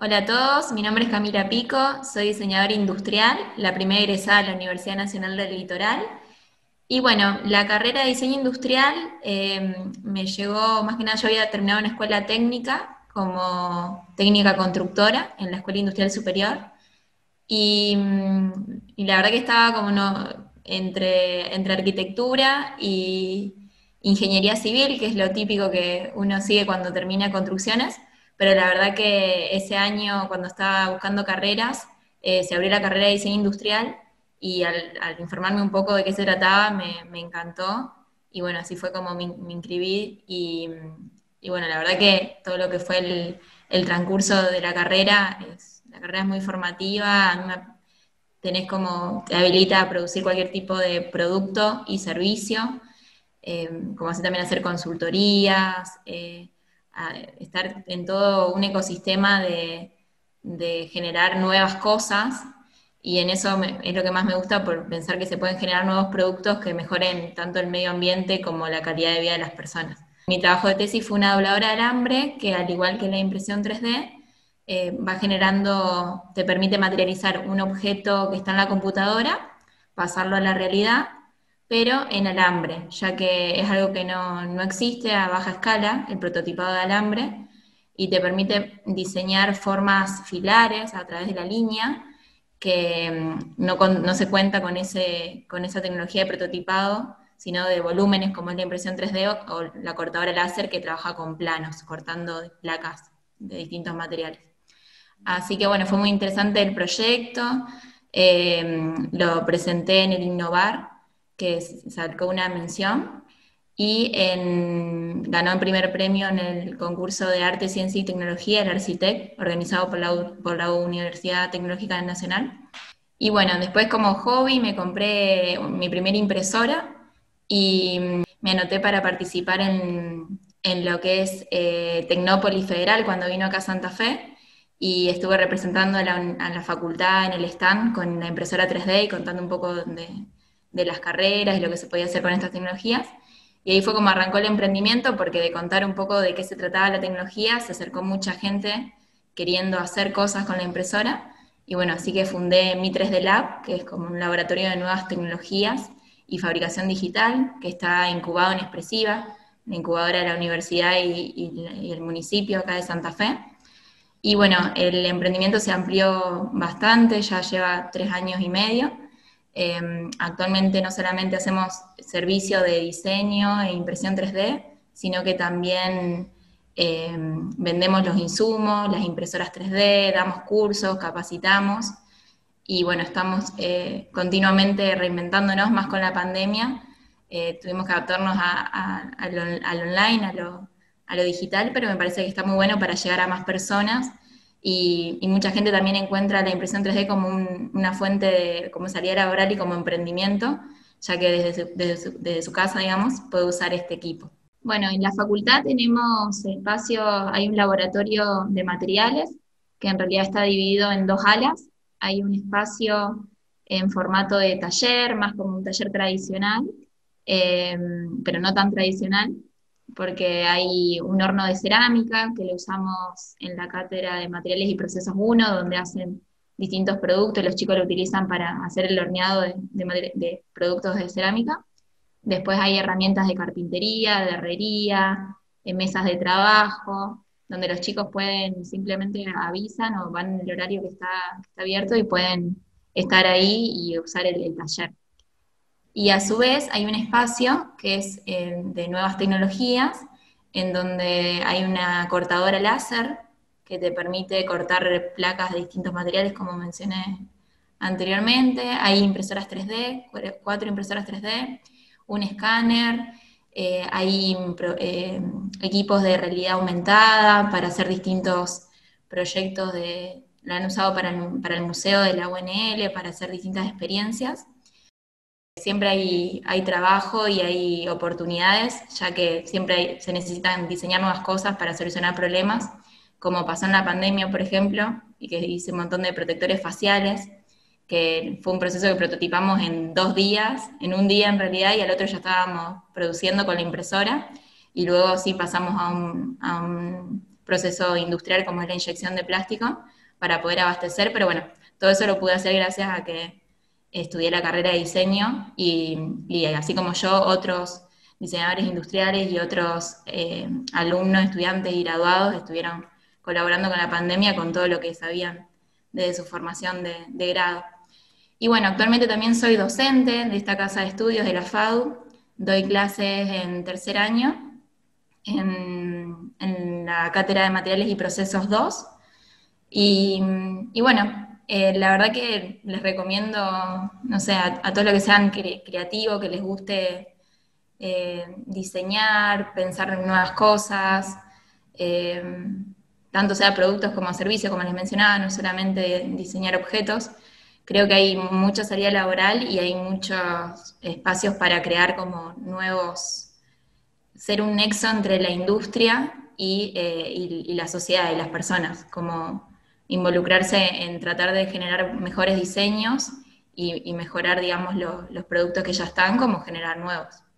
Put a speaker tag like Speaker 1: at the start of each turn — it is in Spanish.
Speaker 1: Hola a todos, mi nombre es Camila Pico, soy diseñadora industrial, la primera egresada de la Universidad Nacional del Litoral. Y bueno, la carrera de diseño industrial me llegó, más que nada yo había terminado una escuela técnica como técnica constructora en la Escuela Industrial Superior. Y la verdad que estaba como entre arquitectura y ingeniería civil, que es lo típico que uno sigue cuando termina construcciones, pero la verdad que ese año cuando estaba buscando carreras, se abrió la carrera de diseño industrial y al informarme un poco de qué se trataba me encantó y bueno, así fue como me inscribí y bueno, la verdad que todo lo que fue el transcurso de la carrera es muy formativa, tenés como, te habilita a producir cualquier tipo de producto y servicio, como así también hacer consultorías, estar en todo un ecosistema de generar nuevas cosas, y en eso es lo que más me gusta por pensar que se pueden generar nuevos productos que mejoren tanto el medio ambiente como la calidad de vida de las personas. Mi trabajo de tesis fue una dobladora de alambre que, al igual que la impresión 3D, va generando, te permite materializar un objeto que está en la computadora, pasarlo a la realidad, pero en alambre, ya que es algo que no existe a baja escala, el prototipado de alambre, y te permite diseñar formas filares a través de la línea, que no se cuenta con esa tecnología de prototipado, sino de volúmenes como es la impresión 3D o la cortadora láser que trabaja con planos, cortando placas de distintos materiales. Así que bueno, fue muy interesante el proyecto, lo presenté en el Innovar, que sacó una mención, y ganó el primer premio en el concurso de Arte, Ciencia y Tecnología, el Arcitec, organizado por la Universidad Tecnológica Nacional. Y bueno, después como hobby me compré mi primera impresora y me anoté para participar en lo que es Tecnópolis Federal cuando vino acá a Santa Fe, y estuve representando a la facultad en el stand con la impresora 3D y contando un poco de las carreras y lo que se podía hacer con estas tecnologías. Y ahí fue como arrancó el emprendimiento, porque de contar un poco de qué se trataba la tecnología, se acercó mucha gente queriendo hacer cosas con la impresora. Y bueno, así que fundé Mi 3D Lab, que es como un laboratorio de nuevas tecnologías y fabricación digital, que está incubado en Expresiva, la incubadora de la universidad y el municipio acá de Santa Fe. Y bueno, el emprendimiento se amplió bastante, ya lleva 3 años y medio. Actualmente no solamente hacemos servicio de diseño e impresión 3D, sino que también vendemos los insumos, las impresoras 3D, damos cursos, capacitamos, y bueno, estamos continuamente reinventándonos, más con la pandemia. Tuvimos que adaptarnos al online, a lo digital, pero me parece que está muy bueno para llegar a más personas, y mucha gente también encuentra la impresión 3D como una fuente como salida laboral y como emprendimiento, ya que desde su casa, digamos, puede usar este equipo. Bueno, en la facultad tenemos espacio, hay un laboratorio de materiales que en realidad está dividido en dos alas. Hay un espacio en formato de taller, más como un taller tradicional, eh, pero no tan tradicional, porque hay un horno de cerámica que lo usamos en la cátedra de materiales y procesos uno, donde hacen distintos productos, los chicos lo utilizan para hacer el horneado de productos de cerámica. Después hay herramientas de carpintería, de herrería, mesas de trabajo, donde los chicos pueden simplemente avisan o van en el horario que está abierto y pueden estar ahí y usar el taller. Y a su vez hay un espacio que es de nuevas tecnologías, en donde hay una cortadora láser que te permite cortar placas de distintos materiales, como mencioné anteriormente. Hay impresoras 3D, 4 impresoras 3D, un escáner, hay equipos de realidad aumentada para hacer distintos proyectos la han usado para el museo de la UNL, para hacer distintas experiencias. Siempre hay trabajo y hay oportunidades, ya que siempre se necesitan diseñar nuevas cosas para solucionar problemas, como pasó en la pandemia, por ejemplo, y que hice un montón de protectores faciales, que fue un proceso que prototipamos en 2 días, en un día en realidad, y al otro ya estábamos produciendo con la impresora, y luego sí pasamos proceso industrial como es la inyección de plástico para poder abastecer, pero bueno, todo eso lo pude hacer gracias a que estudié la carrera de diseño y así como yo, otros diseñadores industriales y otros alumnos, estudiantes y graduados estuvieron colaborando con la pandemia con todo lo que sabían desde su formación de grado. Y bueno, actualmente también soy docente de esta casa de estudios de la FADU, doy clases en tercer año en la Cátedra de Materiales y Procesos 2. Y bueno, la verdad que les recomiendo, no sé, a todos los que sean creativos, que les guste diseñar, pensar en nuevas cosas, eh, tanto sea productos como servicios, como les mencionaba, no solamente diseñar objetos. Creo que hay mucha salida laboral y hay muchos espacios para crear como nuevos, ser un nexo entre la industria y la sociedad y las personas, como involucrarse en tratar de generar mejores diseños y mejorar, digamos, los productos que ya están, como generar nuevos.